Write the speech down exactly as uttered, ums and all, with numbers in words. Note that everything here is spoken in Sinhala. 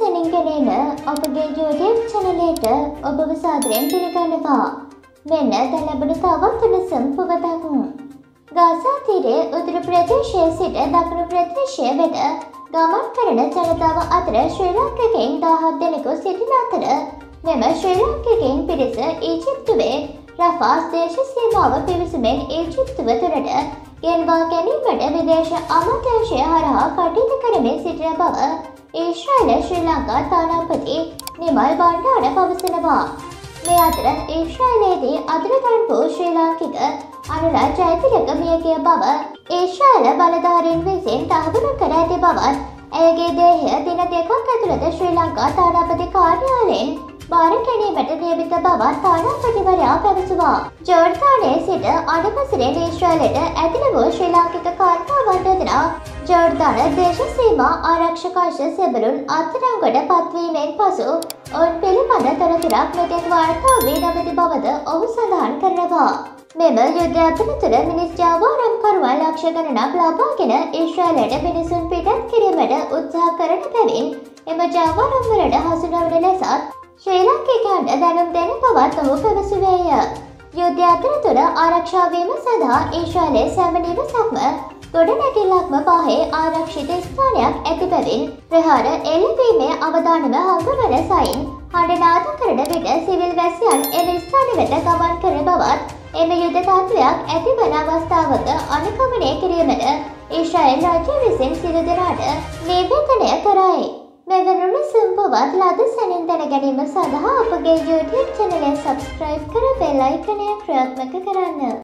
සැනින් ගැනීම අපගේ YouTube චැනලයට ඔබව සාදරයෙන් පිළිගන්නවා. මෙන්න දැන් ලැබුණු තවත් උණුසුම් පුවතක්. ගාසා තීරයේ උතුරු ප්‍රදේශයේ සිට දකුණු ප්‍රදේශය වෙත ගමන් කරන ජනතාව අතර ශ්‍රී ලාංකිකයින් දහහක් දෙනෙකු සිටින අතර මෙම ශ්‍රී ලාංකිකයින් පිරිස ඊජිප්තුවේ රෆාස් දේශ සීමාව පිවිසුමෙන් ඊජිප්තුව තුළට ගෙන්වා ගැනීමට විදේශ අමාත්‍යාංශය හරහා කටයුතු කරමින් සිටින බව ඊශ්‍රායල ශ්‍රී ලංකා තානාපති නිමල් බණ්ඩාර පවසනවා. මේ අතර ඊශ්‍රායලයේදී අතුරුදහන් වූ ශ්‍රී ලාංකික අනුරා ජයතිලක මිය ගිය බව ඊශ්‍රායල බලධාරීන් විසින් තහවුරු කර ඇති බවත් ඇයගේ දේහය දින දෙකක් ඇතුළත ශ්‍රී ලංකා තානාපති කාර්යාලයෙන් බාර ගැනීමට නියමිත බවත් තානාපතිවරයා පැවසුවා. ජෝර්දානයේ සිට අනුපසිරෙන් ඊශ්‍රායලයට ඇතුළු වූ ශ්‍රී ලාංකික කාන්තාවන් දෙදෙනා ජෝර්දාන දේශ සීමා ආරක්ෂක අංශ සෙබළුන් අත්අඩංගුවට පත්වීමෙන් පසු ඔවුන් පිළිබඳ තොරතුරක් මෙතෙක් වාර්තා වී නොමැති බවද ඔහු සඳහන් කරනවා. මෙම යුද්ධ අතරතුර මිනිස් ජාවාරම්කරුවන් ලක්ෂ ගණනක් ලබාගෙන ඊශ්‍රායලයට මිනිසුන් පිටත් කිරීමට උත්සාහ කරන බැවින් එම ජාවාරම්වලට හසු නොවන ලෙසත් ශ්‍රී ලාංකිකයන්ට දැනුම් දෙන බවත් ඔහු පැවසුවේය. යුද්ධ අතරතුර ආරක්ෂා වීම සඳහා ඊශ්‍රායලයේ සෑම නිවසක්ම ගොඩනැගිල්ලක්ම පහේ ආරක්ෂිත ස්ථානයක් ඇති බැවින් ප්‍රහාර එල්ලවීමේ අවදානම හඟවන සයින් හඬ නාද කරන විට සිවිල් වැසියන් එම ස්ථාන වෙත ගමන් කරන බවත් එම යුද්ධ තත්ත්වයක් ඇතිවන අවස්ථාවක අනුගමනය කිරීමට ඊශ්‍රායල් රාජ්‍ය විසින් සිදු දෙනාට නිවේදනය කරයි. මෙවැනි සම්පවත් ලද සැනින් දැන ගැනීම සඳහා අපගේ YouTube චැනලය සබ්ස්ක්‍රයිබ් කර බෙල් අයිකනය ක්‍රියාත්මක කරන්න.